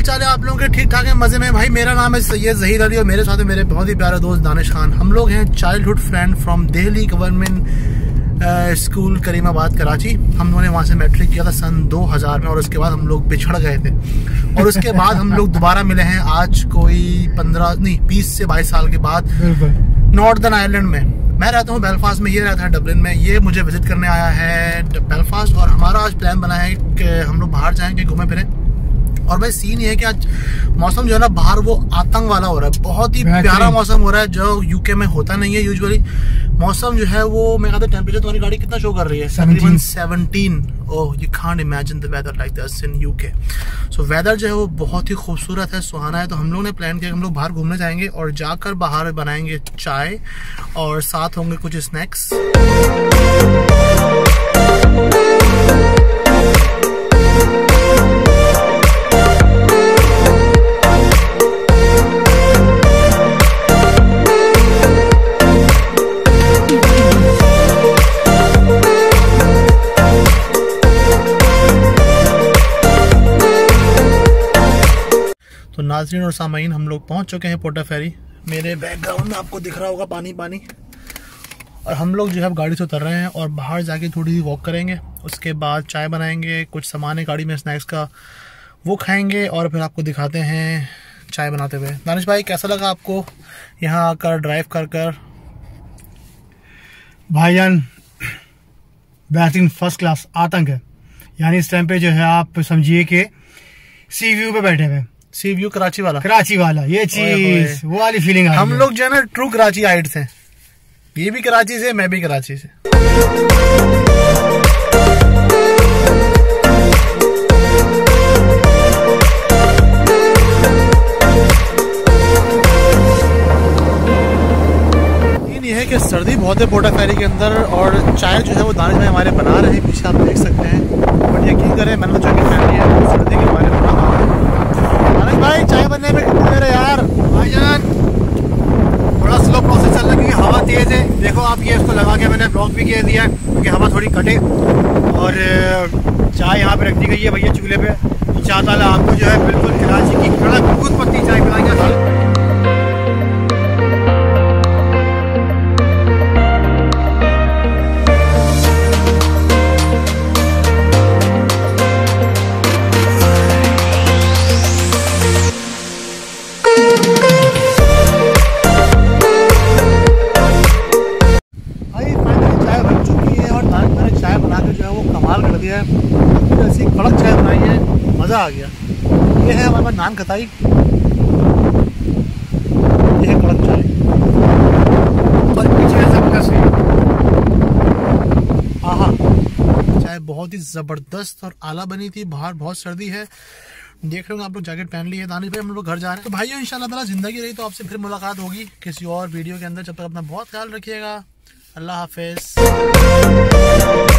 चाल है आप लोगों के? ठीक ठाक है, मजे में। भाई मेरा नाम है सैयद ज़हीर अली और मेरे साथ है मेरे बहुत ही प्यारे दोस्त दानिश खान। हम लोग हैं childhood friend from Delhi government school Karimabad Karachi. हम लोगों ने वहाँ से मैट्रिक किया था सन 2000 में और उसके बाद हम लोग बिछड़ गए थे और उसके बाद हम लोग दोबारा मिले हैं आज कोई 20 से 22 साल के बाद नॉर्दर्न आयरलैंड में। मैं रहता हूँ बेलफास्ट में, ये रहता है डबलिन में। ये मुझे विजिट करने आया है बेलफास्ट और हमारा आज प्लान बना है कि हम लोग बाहर जाएंगे, घूमे फिरें। और भाई सीन ये है कि आज मौसम जो है ना बाहर वो आतंक वाला हो रहा है, बहुत ही प्यारा मौसम हो रहा है जो यूके में होता नहीं है यूजुअली। मौसम जो है वो मैं कहता हूँ टेम्परेचर तुम्हारी गाड़ी कितना शो कर रही है? तकरीबन 17। Oh you can't imagine the weather like this in UK. So weather जो है वो बहुत ही खूबसूरत है, सुहाना है। तो हम लोग ने प्लान किया कि हम लोग बाहर घूमने जाएंगे और जाकर बाहर बनाएंगे चाय और साथ होंगे कुछ स्नैक्स। तो नाज़रीन और सामाईन हम लोग पहुंच चुके हैं पोर्टा फेरी। मेरे बैकग्राउंड में आपको दिख रहा होगा पानी पानी। और हम लोग जो है गाड़ी से उतर रहे हैं और बाहर जाके थोड़ी सी वॉक करेंगे, उसके बाद चाय बनाएंगे, कुछ सामान है गाड़ी में स्नैक्स का वो खाएंगे और फिर आपको दिखाते हैं चाय बनाते हुए। दानिश भाई कैसा लगा आपको यहाँ आकर ड्राइव कर कर? भाईजान बेहतरीन फर्स्ट क्लास आतंक है। यानी इस टाइम पे जो है आप समझिए कि सी व्यू पे बैठे हुए। सी व्यू कराची वाला ये चीज वो वाली फीलिंग। हम लोग जो है ना ट्रू कराची आइट्स हैं। ये भी कराची से, मैं भी कराची से। ये है कि सर्दी बहुत है पोर्टा फेरी के अंदर और चाय जो है वो दानिश भाई हमारे बना रहे हैं, पीछे आप देख सकते हैं। बट यकीन करें मैंने तो जैकेट पहन लिया है, सर्दी के हमारे भाई चाय बनने में कितनी देर है यार? भाईजान थोड़ा स्लो प्रोसेस चल रहा है क्योंकि हवा तेज है। देखो आप ये इसको लगा के मैंने ब्लॉक भी किया दिया है क्योंकि हवा थोड़ी कटे। और चाय यहाँ पे रख दी गई है भैया चूल्हे पे। इंशाअल्लाह आपको जो है बिल्कुल कराची की कड़क दूध पत्ती चाय पिलाएंगे। ऐसी कड़क चाय बनाई है, मज़ा आ गया। ये है हमारे पास नान खताई, ये है कड़क चाय और पीछे आहा चाय बहुत ही ज़बरदस्त और आला बनी थी। बाहर बहुत सर्दी है, देख रहे हो आप लोग जैकेट पहन ली है। दानिश भाई हम लोग घर जा रहे हैं। तो भाइयों इंशाल्लाह ताला जिंदगी रही तो आपसे फिर मुलाकात होगी किसी और वीडियो के अंदर। जब तक अपना बहुत ख्याल रखिएगा। अल्लाह हाफिज़।